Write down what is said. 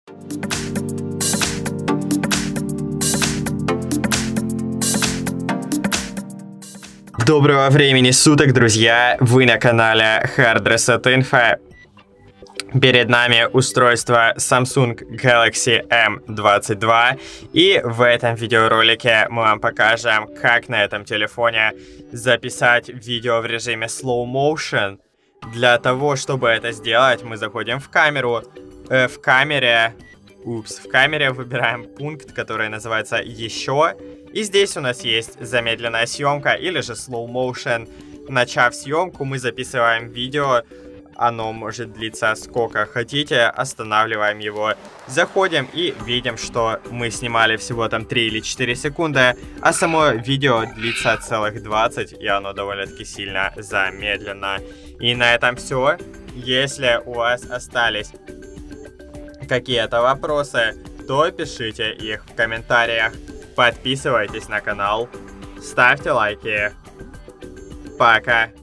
Доброго времени суток, друзья! Вы на канале Hard Reset Info. Перед нами устройство Samsung Galaxy M22. И в этом видеоролике мы вам покажем, как на этом телефоне записать видео в режиме Slow Motion. Для того, чтобы это сделать, мы заходим в камеру. В камере выбираем пункт, который называется «Еще». И здесь у нас есть замедленная съемка или же slow motion. Начав съемку, мы записываем видео. Оно может длиться сколько хотите. Останавливаем его. Заходим и видим, что мы снимали всего там 3 или 4 секунды. А само видео длится целых 20. И оно довольно-таки сильно замедленно. И на этом все. Если у вас остались какие-то вопросы, то пишите их в комментариях. Подписывайтесь на канал, ставьте лайки. Пока.